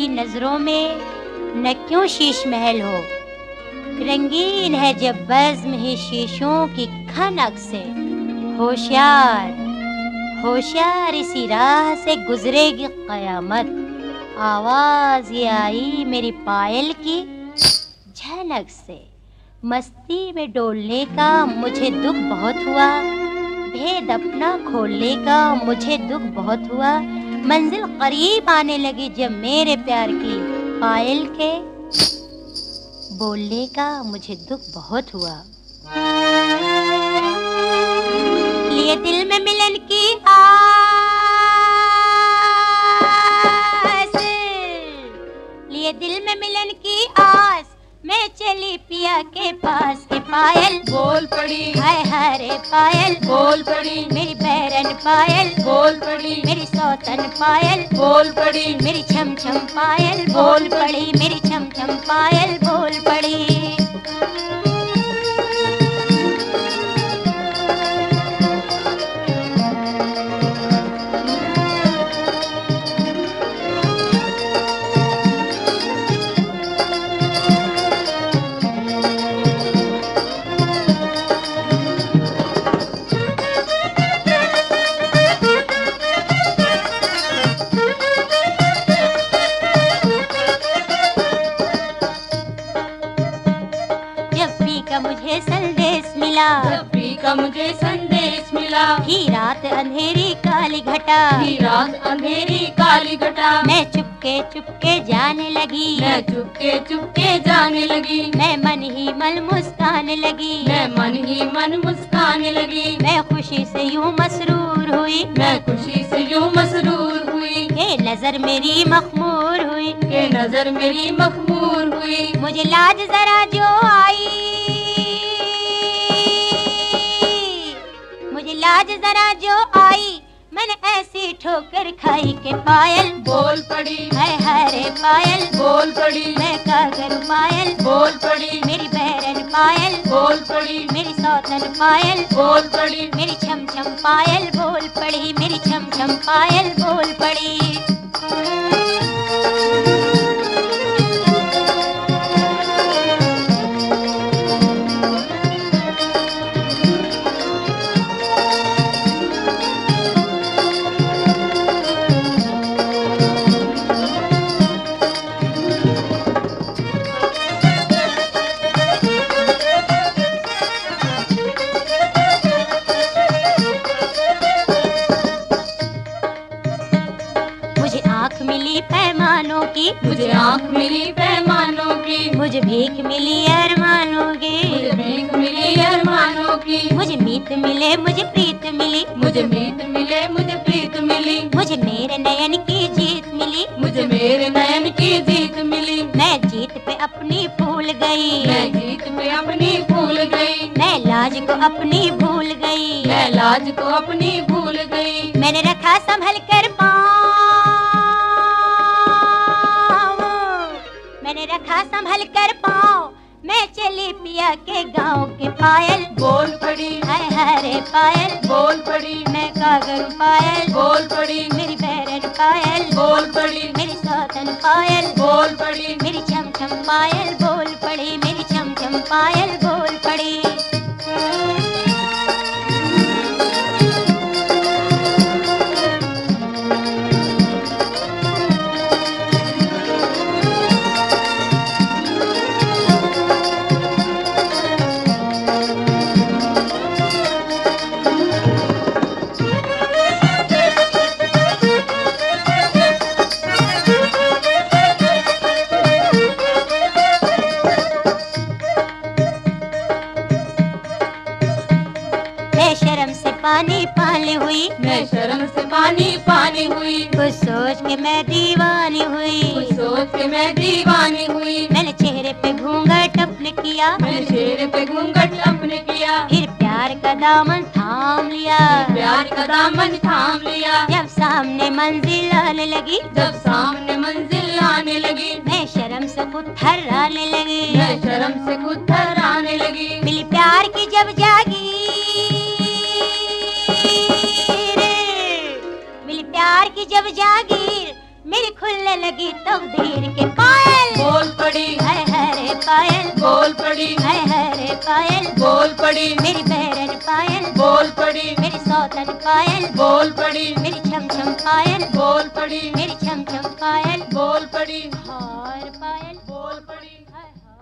की नजरों में न क्यों शीश महल हो, रंगीन है जब बज़्म ही शीशों की खनक से। होशियार होशियार इसी राह से गुजरेगी कयामत, आवाज ये आई मेरी पायल की झनक से। मस्ती में डोलने का मुझे दुख बहुत हुआ, भेद अपना खोलने का मुझे दुख बहुत हुआ। मंजिल करीब आने लगी जब मेरे प्यार की पायल के बोलने का मुझे दुख बहुत हुआ। लिए दिल में मिलन की आस, लिए दिल में मिलन की आस, मैं चली पिया के पास के पायल बोल पड़ी, हाय हरे पायल बोल पड़ी, मेरी बैरन पायल बोल पड़ी, मेरी सौतन पायल बोल पड़ी, मेरी छम छम पायल बोल पड़ी, मेरी छम छम पायल बोल पड़ी। मुझे संदेश मिला, रफ़ी का मुझे संदेश मिला, ही रात अंधेरी काली घटा, ही रात अंधेरी काली घटा। मैं चुपके चुपके जाने लगी, मैं चुपके चुपके जाने लगी, मैं मन ही मन मुस्काने लगी, मैं मन ही मन मुस्काने लगी। मैं खुशी से यूं मसरूर हुई, मैं खुशी से यूं मसरूर हुई, के नजर मेरी मखमूर हुई, के नजर मेरी मखमूर हुई। मुझे लाज जरा जो आई, मुझे लाज जरा जो आई, मैंने ऐसी ठोकर खाई के पायल बोल पड़ी, हाय हरे पायल बोल पड़ी, मैं क्या करूं पायल बोल पड़ी, मेरी बहरन पायल बोल पड़ी, मेरी सौतन पायल बोल पड़ी, मेरी छम छम पायल बोल पड़ी, मेरी छम छम पायल बोल पड़ी। मिली पैमानों की, मुझे आँख मिली पैमानों की, मुझे भीख मिली अरमानों की, मुझे भीख मिली अरमानों की। मुझे मीत मिले मुझे प्रीत मिली, मुझे मीत मिले मुझे प्रीत मिली, मुझे मेरे नयन की जीत मिली, मुझे मेरे नयन की जीत मिली। मैं जीत पे अपनी भूल गई, मैं जीत पे अपनी भूल गई, मैं लाज को अपनी भूल गई, मैं लाज को अपनी भूल गई। मैंने रखा संभल कर मैंने रखा संभल कर पाँव, मैं चली पिया के गाँव के पायल बोल पड़ी, हाय हरे पायल बोल पड़ी, मैं क्या करूं पायल बोल पड़ी, मेरी बहरन पायल बोल पड़ी, मेरी सौतन पायल बोल पड़ी, मेरी छम छम पायल बोल पड़ी, मेरी छम छम पायल बोल पड़ी। शर्म से पानी पानी हुई, मैं शर्म से पानी पानी हुई, कुछ सोच के मैं दीवानी हुई, कुछ सोच के मैं दीवानी हुई। मैंने चेहरे पे घूंघट अपने किया, मैंने चेहरे पे घूंघट अपने किया, फिर प्यार का दामन थाम लिया, प्यार का दामन थाम लिया। जब सामने मंजिल आने लगी, जब सामने मंजिल आने लगी, मैं शर्म से खुद थर्राने लगी, मैं शर्म से खुद थर्राने लगी। मिली प्यार की जब जागी, मिली प्यार की जब जागीर, मेरी खुलने लगी तकदीर के पायल, बोल पड़ी है रे पायल, बोल पड़ी है रे पायल, बोल पड़ी मेरी बहरन पायल, बोल पड़ी मेरी सौतन पायल, बोल पड़ी मेरी छम छम पायल, बोल पड़ी मेरी छम छम पायल, बोल पड़ी हार पायल, बोल पड़ी हाय हाय।